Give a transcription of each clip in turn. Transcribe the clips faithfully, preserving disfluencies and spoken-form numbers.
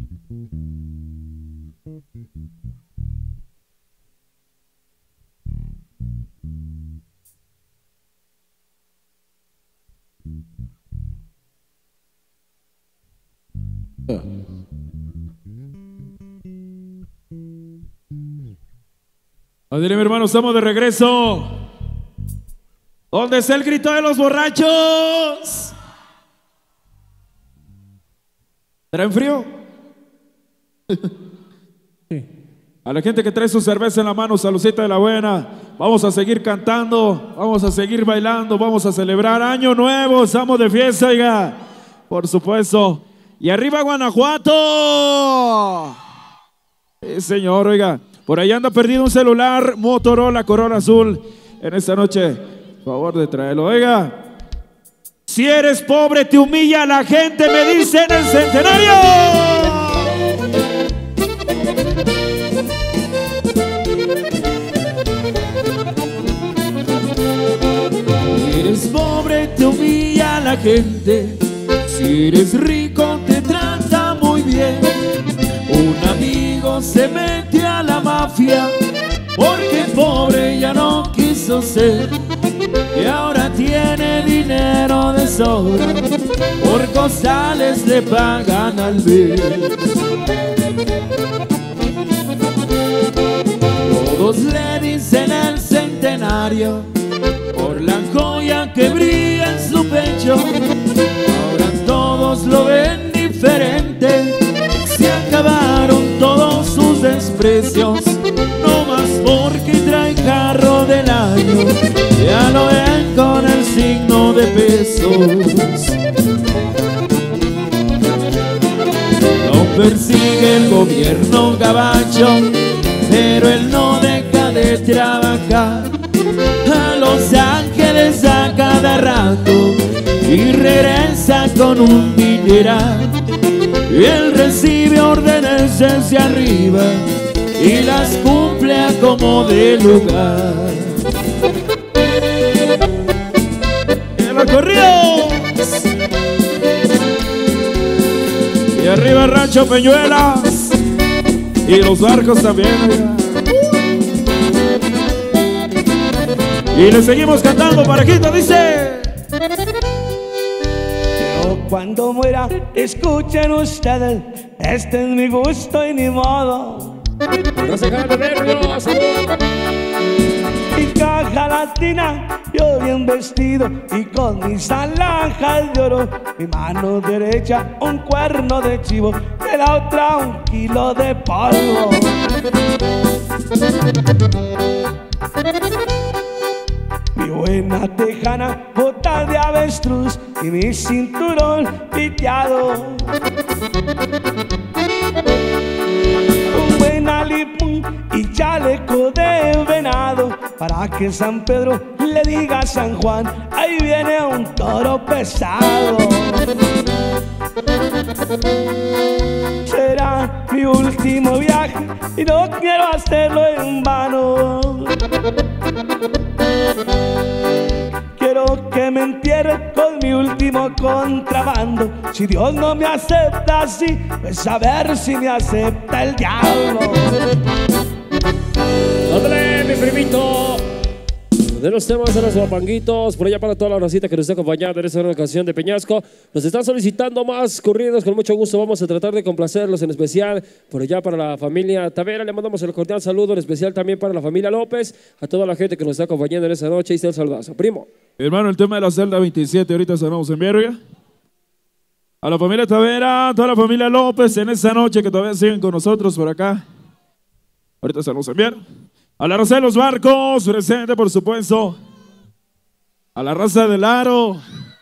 Adele, mi hermano, estamos de regreso. ¿Dónde está el grito de los borrachos? ¿Traen frío? A la gente que trae su cerveza en la mano, saludcita de la buena. Vamos a seguir cantando, vamos a seguir bailando, vamos a celebrar Año Nuevo. Estamos de fiesta, oiga, por supuesto. Y arriba Guanajuato. Sí, señor, oiga. Por ahí anda perdido un celular Motorola Corona Azul en esta noche. Por favor de traerlo, oiga. Si eres pobre te humilla la gente, me dicen el Centenario. Si eres pobre te humilla la gente, si eres rico te trata muy bien. Un amigo se mete a la mafia porque pobre ya no quiso ser, y ahora tiene dinero de sobra, por costales le pagan al ver. Todos le dicen el Centenario por la joya que brilla en su pecho. Ahora todos lo ven diferente, se acabaron todos sus desprecios, no más porque trae carro del año, ya lo ven con el signo de pesos. Lo persigue el gobierno gabacho, pero él no deja de trabajar. A Los Ángeles a cada rato y regresa con un dineral. Y él recibe órdenes desde arriba y las cumple a como de lugar. ¡En la corrió! Y arriba Rancho Peñuelas y los barcos también. Y le seguimos cantando, parejita, dice. Cuando muera, escuchen ustedes, este es mi gusto y ni modo. No se dejan de nervios. Mi caja latina, yo bien vestido y con mis alhajas de oro. Mi mano derecha, un cuerno de chivo, de la otra un kilo de polvo. Mi buena tejana, bota de avestruz y mi cinturón piteado. Un buen alipún y chaleco de venado, para que San Pedro le diga a San Juan, ahí viene un toro pesado. Será mi último viaje y no quiero hacerlo en vano. Quiero que me entierren con mi último contrabando. Si Dios no me acepta así, pues a ver si me acepta el diablo. ¡Ándale, mi primito! De los temas de los guapanguitos, por allá para toda la racita que nos está acompañando en esta nueva ocasión de Peñasco. Nos están solicitando más corridos, con mucho gusto vamos a tratar de complacerlos, en especial por allá para la familia Tavera. Le mandamos el cordial saludo, en especial también para la familia López, a toda la gente que nos está acompañando en esta noche. Y está el saludazo, primo. Hermano, el tema de la celda veintisiete, ahorita sonamos en Verga. A la familia Tavera, a toda la familia López en esta noche que todavía siguen con nosotros por acá. Ahorita sonamos en Verga. A la raza de los barcos, presente por supuesto. A la raza del Aro.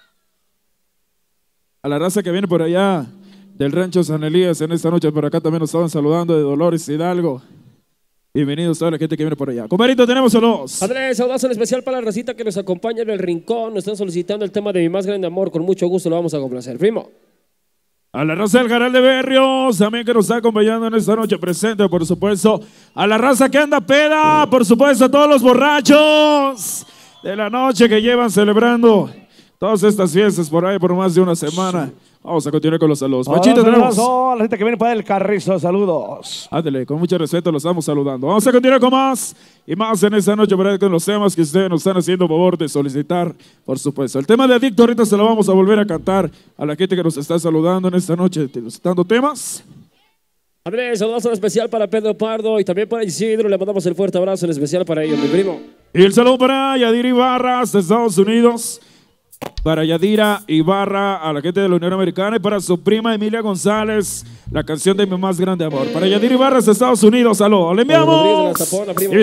A la raza que viene por allá del rancho San Elías en esta noche. Por acá también nos estaban saludando de Dolores Hidalgo. Bienvenidos a toda la gente que viene por allá. Comparito, tenemos saludos. Andrés, saludos en especial para la racita que nos acompaña en el rincón. Nos están solicitando el tema de Mi Más Grande Amor. Con mucho gusto lo vamos a complacer, primo. A la raza del Jaral de Berrios, también que nos está acompañando en esta noche presente, por supuesto. A la raza que anda peda, por supuesto, a todos los borrachos de la noche que llevan celebrando todas estas fiestas por ahí por más de una semana. Vamos a continuar con los saludos. Hola, Pachito, tenemos. saludos, la gente que viene para el Carrizo, saludos. Ándale, con mucho respeto los estamos saludando. Vamos a continuar con más y más en esta noche, ¿verdad? Con los temas que ustedes nos están haciendo favor de solicitar, por supuesto. El tema de Adicto ahorita se lo vamos a volver a cantar a la gente que nos está saludando en esta noche, solicitando temas. Andrés, saludos en especial para Pedro Pardo y también para Isidro. Le mandamos el fuerte abrazo en especial para ellos, mi primo. Y el saludo para Yadira Ibarra de Estados Unidos. Para Yadira Ibarra, a la gente de la Unión Americana, y para su prima Emilia González, la canción de Mi Más Grande Amor. Para Yadira Ibarra de Estados Unidos, saludos. ¡Le enviamos! Tapona, primo.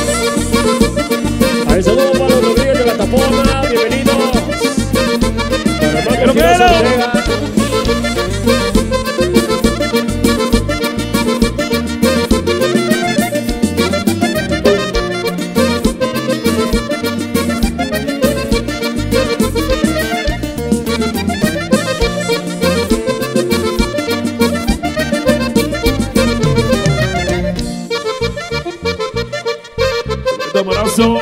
Ahí saludo para los Rodríguez de la Tapona, bienvenidos. Para Marcos Abrazo.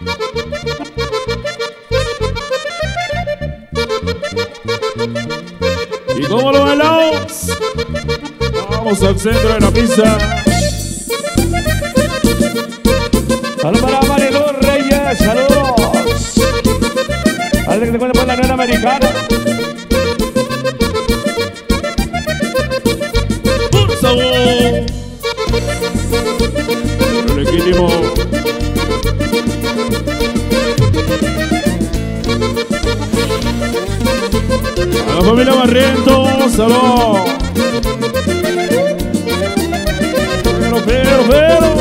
Y como lo bailamos, vamos al centro de la pista. Saludos para Marilu Reyes, saludos. A que te encuentra por la Unión Americana. Por favor. El legítimo. A la familia Barrientos, saludos. Pero, pero, pero.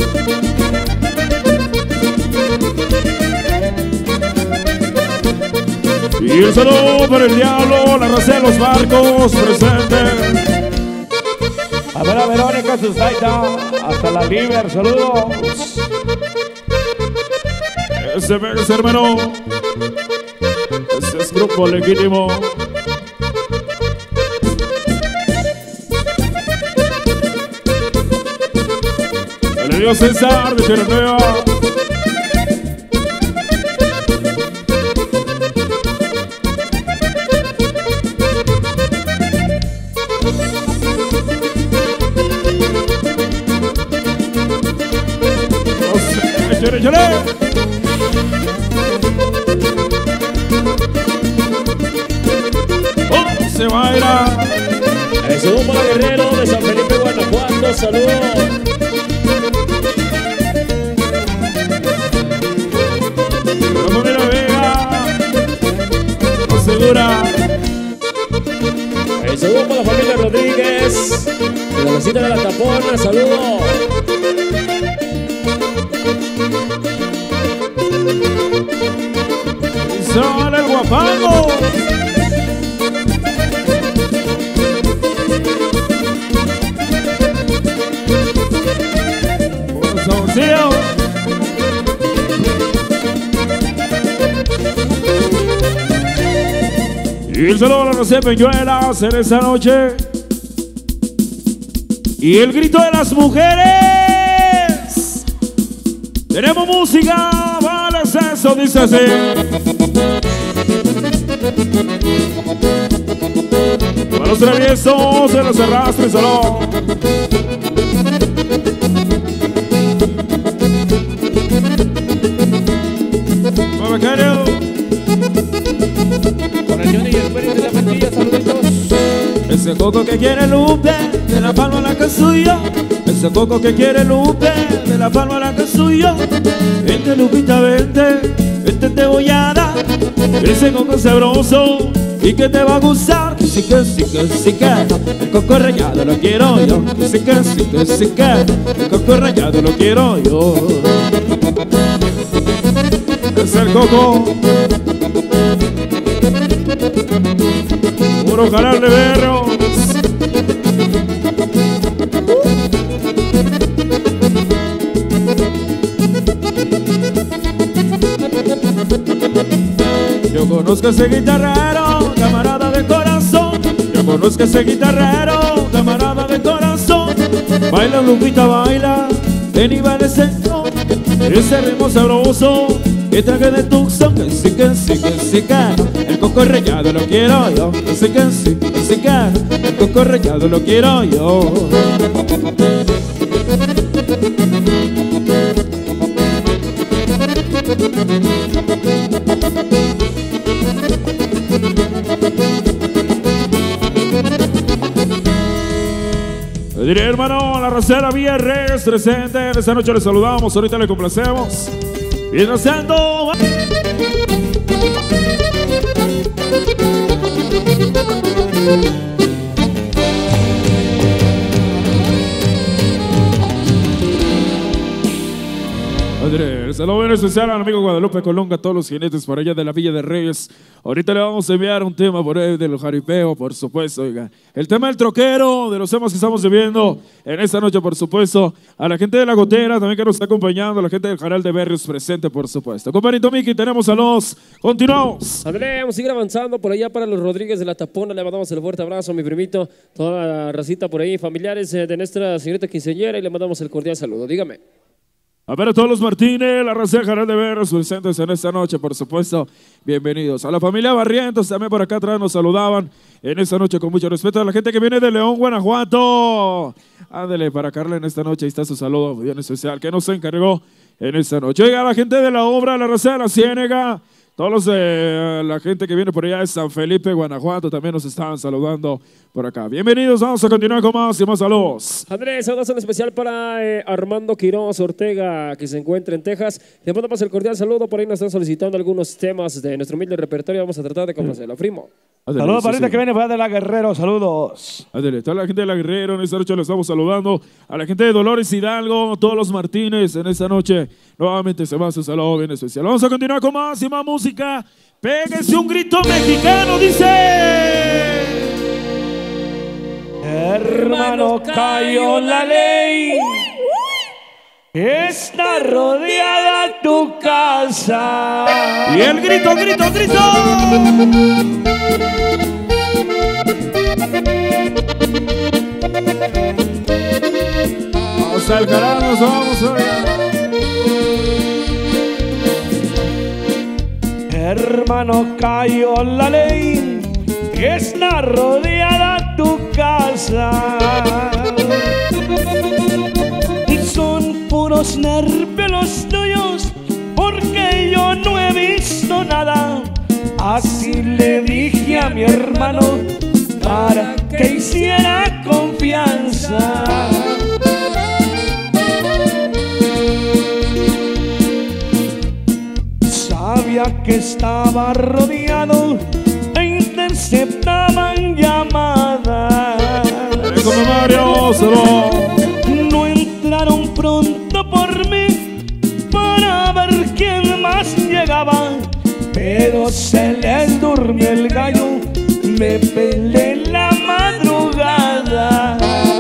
Y el saludo para el diablo, la raza de los barcos presente. A ver a Verónica Susaita, hasta la Liber, saludos. Ese es hermano. Ese es grupo legítimo. El Dios César de Tierra Nueva. ¡Chale, chale! ¡Oh, se baila! Eso para Guerrero de San Felipe, Guanajuato, saludos. La familia Vega, asegura. El saludo para la familia Rodríguez, de la Rosita de la Tapona, saludos. ¡Sale el guapango! ¡Un soncillo! Y el saludo a la José Peñuelas en esta noche. Y el grito de las mujeres. Tenemos música, vale, eso dice así. Para los traviesos de los arrastres, salón. Para Macario. Con el Johnny y el Pérez de la Mantilla, saluditos. Ese coco que quiere Lupe, de la palma la que suyo. Ese coco que quiere Lupe, de la palma la que suyo. Vente Lupita, vente, vente te voy a dar. Ese coco sabroso y que te va a gustar. Que sí, que sí, que sí, que el coco rallado lo quiero yo. Que sí, que sí, que sí, que el coco rallado lo quiero yo. Es el coco, puro jalar de berros. Yo conozco ese guitarrero, camarada de corazón. Yo conozco ese guitarrero, camarada de corazón. Baila Lupita, baila, ven y va de centro. Ese ritmo sabroso y traje de Tucson, que sí, que sí, que sí, que el coco rallado lo quiero yo, que sí, que sí, que sí, que el coco rallado lo quiero yo. Le diré, hermano, la racera Vierres presente. Esta noche le saludamos, ahorita le complacemos. Mientras tanto, Andrés, saludo bien especial al amigo Guadalupe Colunga, a todos los jinetes por allá de la Villa de Reyes. Ahorita le vamos a enviar un tema por ahí del jaripeo, por supuesto, oiga. El tema del troquero, de los temas que estamos viviendo en esta noche, por supuesto. A la gente de La Gotera también que nos está acompañando, a la gente del Jaral de Berrios presente, por supuesto. Compañito Miki, tenemos a los. Continuamos. André, vamos a seguir avanzando por allá para los Rodríguez de la Tapona. Le mandamos el fuerte abrazo a mi primito, toda la racita por ahí, familiares de nuestra señorita quinceañera, y le mandamos el cordial saludo. Dígame. A ver a todos los Martínez, la raza de Jaral de Berrios presentes en esta noche, por supuesto. Bienvenidos. A la familia Barrientos también por acá atrás nos saludaban en esta noche con mucho respeto. A la gente que viene de León, Guanajuato. Ándele para Carla en esta noche. Ahí está su saludo bien especial que nos encargó en esta noche. Oiga, a la gente de la obra, la raza de la Ciénega. Todos los de la gente que viene por allá de San Felipe, Guanajuato, también nos estaban saludando por acá. Bienvenidos, vamos a continuar con más y más saludos. Andrés, saludos en especial para eh, Armando Quiroz Ortega, que se encuentra en Texas. Le mandamos el cordial saludo, por ahí nos están solicitando algunos temas de nuestro humilde repertorio. Vamos a tratar de complacerlo, primo. Adele, saludos para sí, que viene de la Guerrero, saludos. Adele, toda la gente de la Guerrero, en esta noche le estamos saludando. A la gente de Dolores Hidalgo, todos los Martínez, en esta noche nuevamente se va a su saludo bien especial. Vamos a continuar con más y más música. Péguese un grito mexicano, dice. Hermano, cayó la ley. Está rodeada tu casa. Y el grito, grito, grito. Vamos al carajo, nos vamos allá. Hermano, cayó la ley. Está rodeada tu casa. Son puros nervios los tuyos, porque yo no he visto nada. Así le dije a mi hermano para que hiciera confianza. Sabía que estaba rodeado e interceptaban llamadas. Como Mario se va. No entraron pronto por mí para ver quién más llegaba, pero se les durmió el gallo, me peleé en la madrugada.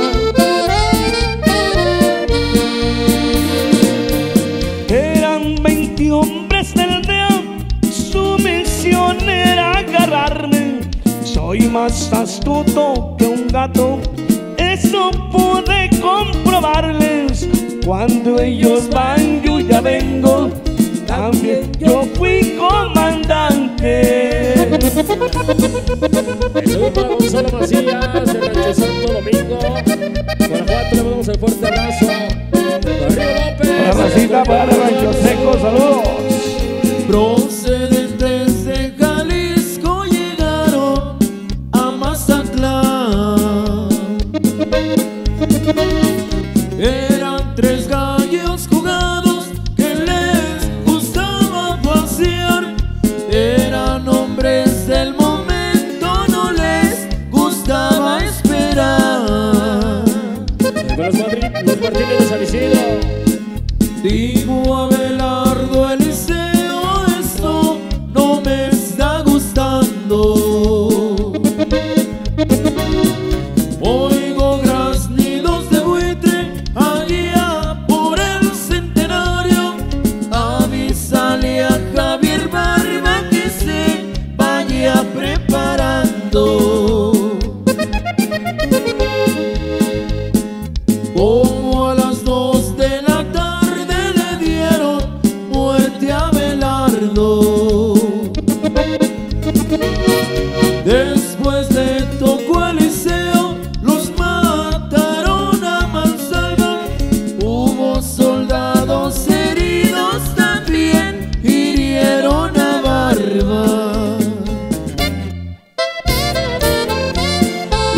Eran veinte hombres del D E A, su misión era agarrarme. Soy más astuto que un gato, eso pude comprobarles. Cuando ellos van, yo ya vengo. También yo fui comandante. Saludos para Gonzalo Macías, el Rancho Santo Domingo. Guanajuato, le mandamos el fuerte abrazo. Barrio López. La racita para Rancho Seco, saludos. Procedentes de Jalisco llegaron a Mazatlán. Eran tres gallos jugados que les gustaba pasear. Eran hombres del momento, no les gustaba esperar. Con los, los Martínez de San Isidro. Digo a Abelardo Eliseo, esto no me está gustando. Oigo graznidos de buitre allá por el Centenario. Avísale a Javier Barba que se vaya preparando. Como a las dos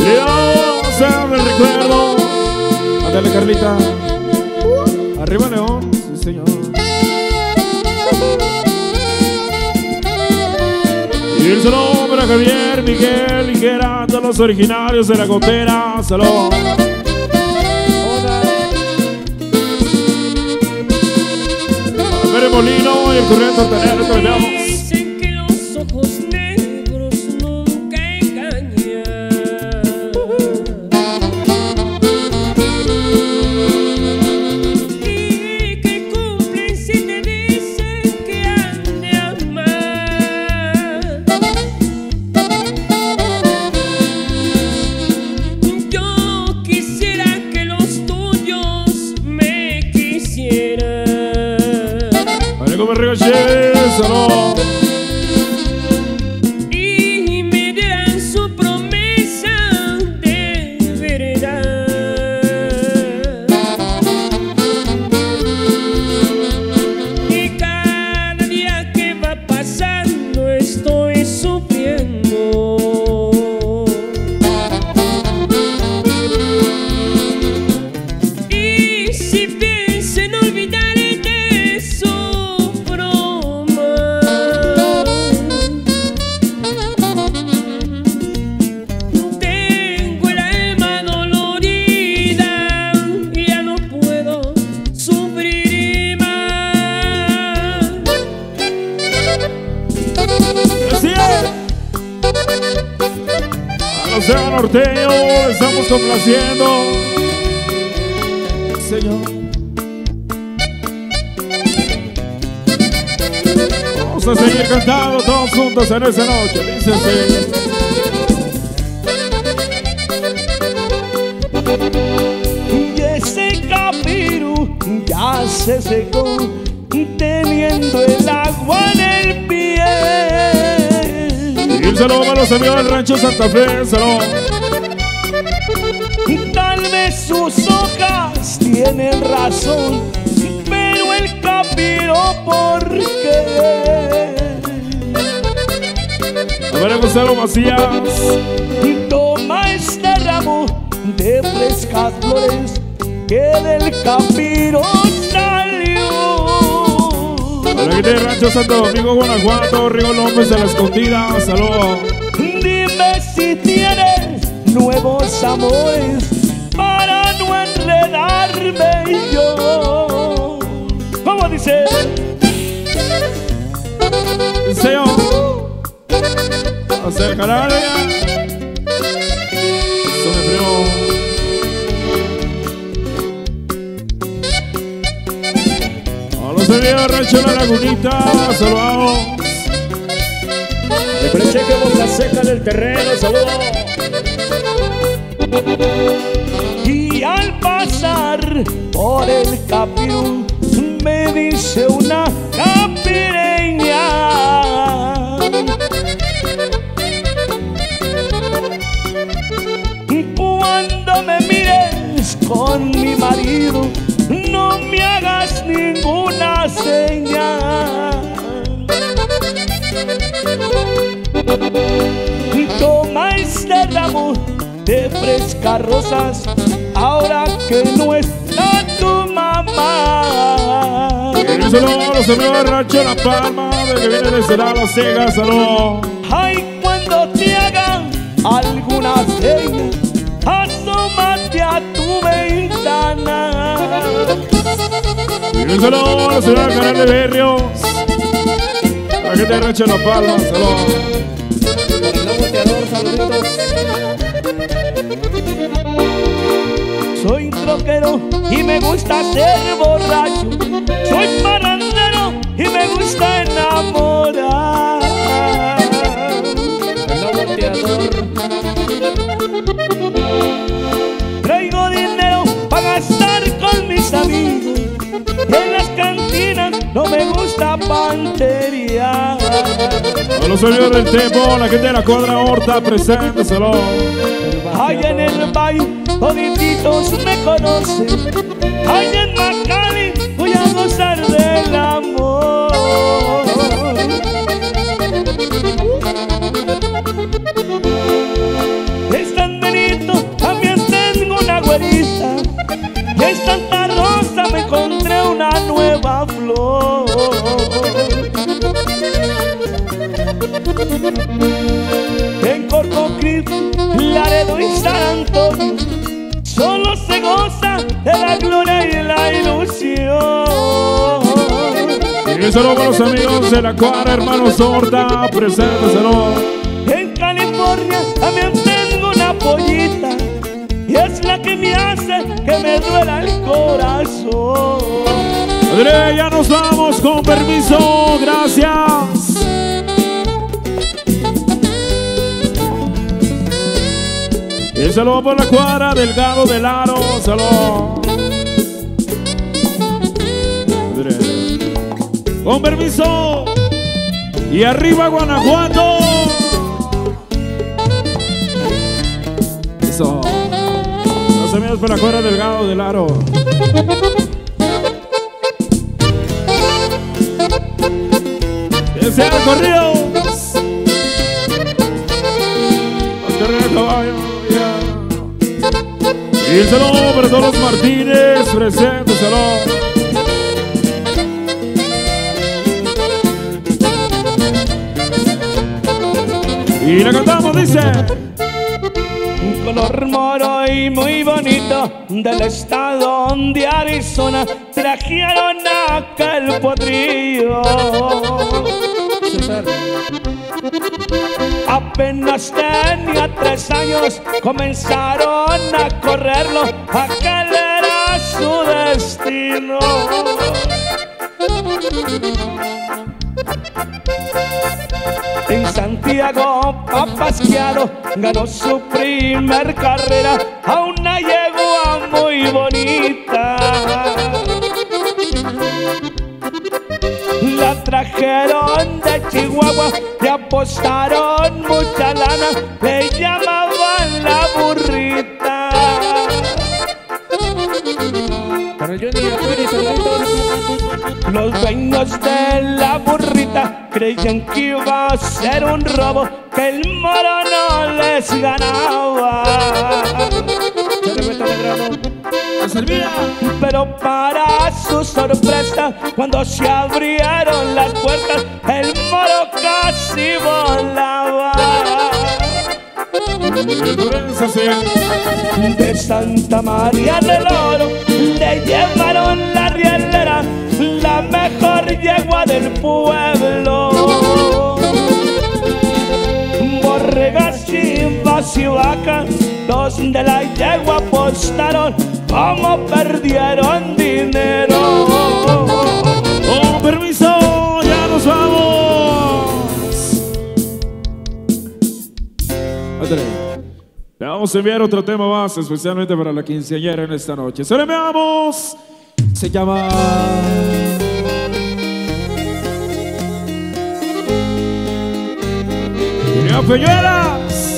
León, sea del recuerdo. Ándale, Carlita. Arriba, León. Sí, señor. Y el saludo para Javier, Miguel, Ligera, todos los originarios de La Gotera. Salud. Pere Molino y el corriente altanero, te veamos. Dicen que los ojos negros nunca engañan, y que cumplen si te dicen que han de amar. Yo quisiera que los tuyos me quisieran. Como Ricochet, salud. Y me dieran su promesa de verdad. Y cada día que va pasando estoy sufriendo. Y si pienso en olvidar sea norteño, estamos complaciendo, señor. Vamos a seguir cantando todos juntos en esa noche, dice así. Y ese capiru ya se secó, teniendo el agua en el pie. Y un saludo para los amigos del rancho Santa Fe, salud. Tal vez sus hojas tienen razón, pero el capiru, ¿por qué? A ver, Gonzalo Macías. Toma este ramo de frescas flores que del capiru salió. Para que te rancho Santo Domingo, Guanajuato, Río López de la Escondida, salud. Dime si tienes nuevos amores para no enredarme yo. ¿Cómo dice? Señor, acercará ya. Eso me frío. Se vio rancho La Lagunita, saludos. De Precheque, Boca Seca del terreno, saludos. Y al pasar por el capiru me dice una capireña: cuando me mires con mi marido, no me hagas ninguna señal. Toma este ramo de frescas rosas, ahora que no está tu mamá. Y un saludo a los amigos de rancho La Palma, de que viene desde La Cega, salud. Ay, cuando te hagan alguna seña, asómate a tu ventana. Y un saludo a la ciudad de Canal de Berrios, la gente de rancho La Palma, salud. Soy troquero y me gusta ser borracho, soy parrandero y me gusta enamorar. Traigo dinero para gastar con mis amigos, en las cantinas no me gusta pantería. A los amigos del Tempo, la gente de la cuadra Horta, presente, salud. Allá en el baile todititos me conocen, allá en Macali voy a gozar del amor. Están venidos la gloria y la ilusión. Y saludo para los amigos de la cuadra, hermanos Horta, preséntaselo. En California también tengo una pollita y es la que me hace que me duela el corazón. Padre, ya nos vamos, con permiso, gracias. Y saludo por la cuadra, Delgado del Aro, saludo. Padre, con permiso. Y arriba Guanajuato. Eso. Los amigos por la cuadra, Delgado del Aro. ¡Ese corridos! ¡Las carreras de caballo! Yeah. Y el saludo para todos los Martínez, presentes, saludo. Y la cantamos, dice. Un color moro y muy bonito del estado de Arizona trajeron aquel potrillo. Apenas tenía tres años, comenzaron a correrlo, aquel era su destino. En Santiago Papasquiaro ganó su primer carrera a una yegua muy bonita. La trajeron de Chihuahua y apostaron mucha lana, le llamaban la burrita. Para los dueños de la burrita creían que iba a ser un robo, que el moro no les ganaba. Pero para su sorpresa, cuando se abrieron las puertas, el moro casi volaba. De Santa María del Oro le llevaron la rielera, la mejor yegua del pueblo. Borregas, chivas y vacas, los de la yegua apostaron, como perdieron dinero. Con permiso, ya nos vamos. Le vamos a enviar otro tema más, especialmente para la quinceañera en esta noche. Se le veamos. Se llama... ¡Niña Peñuelas!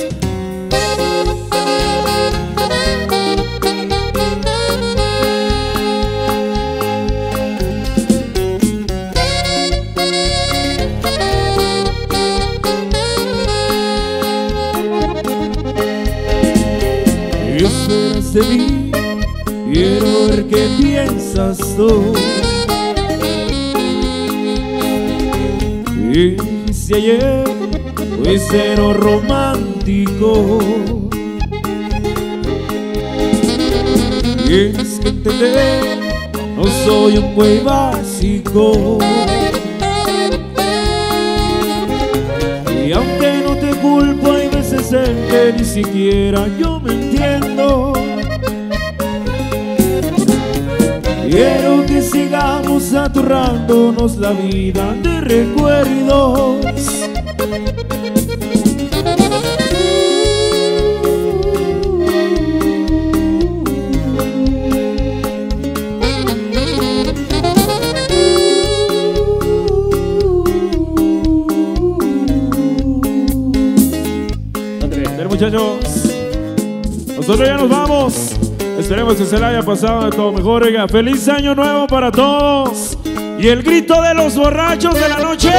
Esperas de mí, quiero ver qué piensas tú. Y si ayer fue cero romántico, tienes que entender, no soy un güey básico. Y aunque no te culpo, hay veces en que ni siquiera yo me entiendo. Quiero que sigamos aturrándonos la vida de recuerdos. Muchachos, nosotros ya nos vamos. Esperemos que se la haya pasado de todo mejor. Oiga, feliz año nuevo para todos. Y el grito de los borrachos de la noche.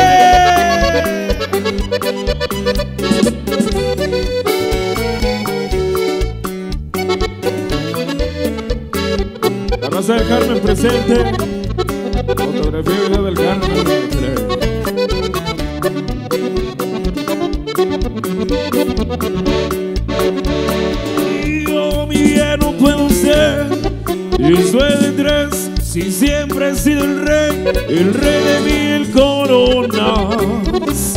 La raza del Carmen presente. Fotografía del Carmen. Yo, mi bien, no puedo ser Eso es de tres, si siempre he sido el rey, el rey de mil coronas.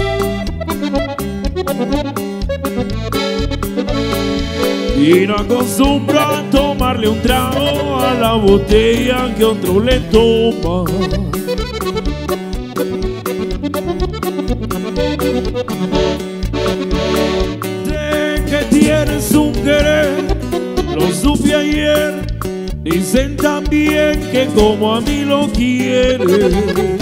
Y no acostumbro a tomarle un trago a la botella que otro le toma. Sé que tienes un querer, lo supe ayer. Dicen también que como a mí lo quieres.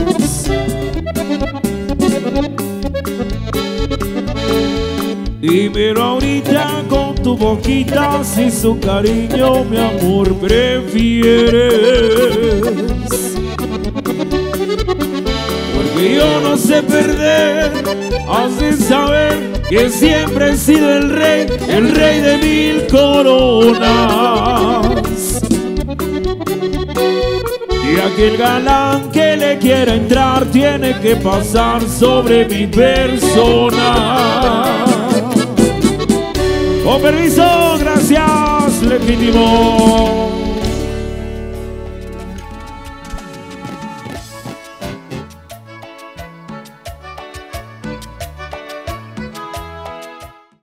Dímelo ahorita con tu boquita si su cariño, mi amor, prefieres. Porque yo no sé perder, has de saber que siempre he sido el rey, el rey de mil coronas. Y aquel galán que le quiera entrar tiene que pasar sobre mi persona. Con permiso, gracias, legítimo.